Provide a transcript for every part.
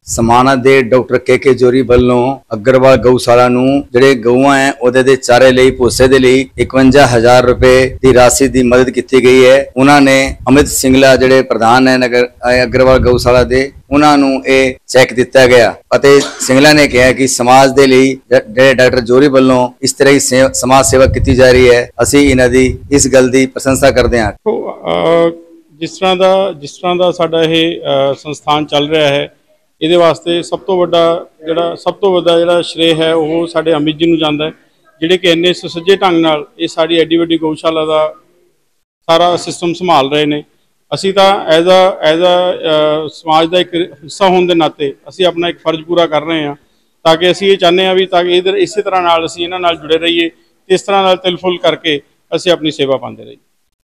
समाना दे डॉक्टर के जोरी ਵੱਲੋਂ अग्रवाल गौशाला ਨੂੰ ਜਿਹੜੇ ਗਊਆਂ ਹੈ ਉਹਦੇ ਦੇ ਚਾਰੇ ਲਈ ਭੂਸੇ ਦੇ ਲਈ 51000 रुपए ਦੀ ਰਾਸ਼ि ਦੀ ਮਦਦ ਕੀਤੀ ਗਈ ਹੈ। ਉਹਨਾਂ ਨੇ ਅਮਿਤ ਸਿੰਗਲਾ ਜਿਹੜੇ ਪ੍ਰਧਾਨ ਹੈ ਨਗਰ अग्रवाल गौशाला ਦੇ ਉਹਨਾਂ ਨੂੰ ਇਹ ਚੈੱਕ ਦਿੱਤਾ ਗਿਆ ਅਤੇ ਸਿੰਗਲਾ ਨੇ ਕਿਹਾ ਕਿ ਸਮਾਜ ਦੇ ਲਈ ਜਿਹੜੇ ਡਾਕਟਰ ਜੋਰੀ ਵੱਲੋਂ ਇਸ ਤਰ੍ਹਾਂ ਹੀ ਸਮਾਜ ਸੇਵਾ ਕੀਤੀ ਜਾ ਰਹੀ ਹੈ, ਅਸੀਂ ਇਹਨਾਂ ਦੀ ਇਸ ਗੱਲ ਦੀ ਪ੍ਰਸ਼ੰਸਾ ਕਰਦੇ ਹਾਂ। जिस तरह का साडा ये संस्थान चल रहा है, ये वास्ते सब तो वड्डा जिहड़ा श्रेय है वो साडे अमित जी नूं जांदा है, जिहड़े कि इन्ने सुसज्जे ढंग नाल ये साडी एडी वड्डी गौशाला का सारा सिस्टम संभाल रहे हैं। असी तो एज अ समाज का एक हिस्सा होने के नाते असी अपना एक फर्ज पूरा कर रहे हैं, ताकि असी ये चाहते हैं भी ताकि इधर इस तरह नाल असी इन्हां नाल जुड़े रहिए, इस तरह नाल तिलफुल करके असी अपनी सेवा पाते रहिए।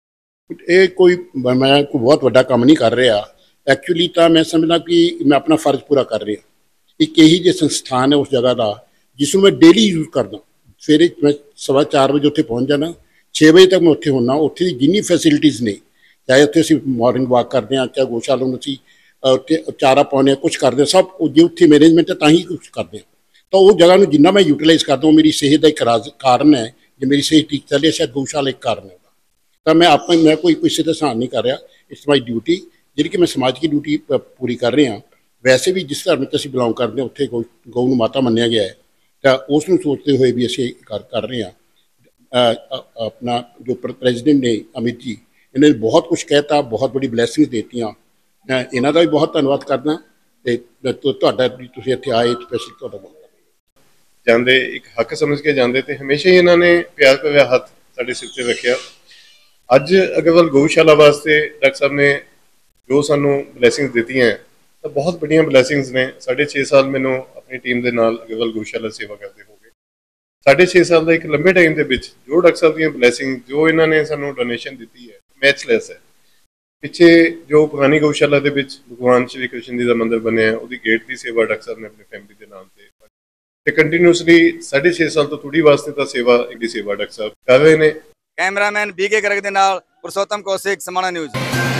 ये कोई मैं कोई बहुत बड़ा काम नहीं कर रहा, एक्चुअली तो मैं समझना कि मैं अपना फर्ज पूरा कर रहा। एक यही जो संस्थान है उस जगह का जिसमें मैं डेली यूज करदा। सवेरे मैं 4:15 बजे उत्थे पहुँच जाना, 6 बजे तक मैं उत्थे होना। उत्थे दी जिन्नी फैसिलिटीज़ ने, चाहे उत्थे असीं मॉर्निंग वॉक करते हैं, चाहे गौशाला में असीं उत्थे चारा पाने कुछ करते, सब जो उत्थे मैनेजमेंट है तां ही कुछ करते हैं। तो उस जगह में जिन्ना मैं यूटिलाइज़ करता हूँ, मेरी सेहत का एक कारण है। जो मेरी सेहत ठीक चले शायद गौशाला एक कारण है। तो मैं कोई किसी का सहान नहीं कर रहा, इट्स माई ड्यूटी जी कि मैं समाज की ड्यूटी पूरी कर रहा। वैसे भी जिस धर्म से बिलोंग करते हैं उत्थे गौ नूं माता मन्निया गया है, तो उसनूं सोचते हुए भी असीं कर रहे हैं। अपना जो प्रेजिडेंट ने अमित जी, इन्होंने बहुत कुछ कहता, बहुत बड़ी ब्लैसिंग्स देतियाँ। मैं इन्हां दा भी बहुत धन्नवाद करदा ते तुहाडा तुसीं इत्थे आए स्पैशल तुहाडा बहुत जांदे एक हक समझ के जांदे ते हमेशा ही इन्होंने प्यार भरिया हथ साडे सिर ते रखिया। अज अग्रवाल गौशाला वास्ते डॉक्टर साहब ने जो सानू ब्लैसिंग्स दी हैं, तो बहुत बड़िया ब्लैसिंग्स ने। 6.5 साल मैनू अपनी टीम के नाल अग्रवाल गौशाला सेवा करते हो गए। 6.5 साल का एक लंबे टाइम के जो डॉक्टर साहब दी ब्लैसिंग जो इन्होंने सानू डोनेशन दी है मैचलैस है। पिछे जो पुरानी गौशाला के भगवान श्री कृष्ण जी का मंदिर बने, उसकी गेट की सेवा डॉक्टर साहब ने अपनी फैमिली के नाम से कंटिन्यूसली 6.5 साल तो थोड़ी वास्ते तो सेवा डॉक्टर साहब कर रहे हैं। कैमरामैन BK गर्ग दे नाल पुरुषोत्तम कौशिक, समाना न्यूज़।